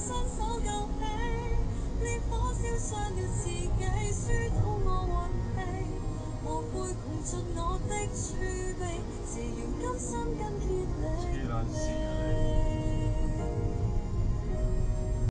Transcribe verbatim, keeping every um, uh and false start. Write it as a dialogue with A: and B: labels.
A: 伸手救起，烈火燒傷了自己，輸到我運氣，無悔窮盡我的儲備，自願甘心跟竭力。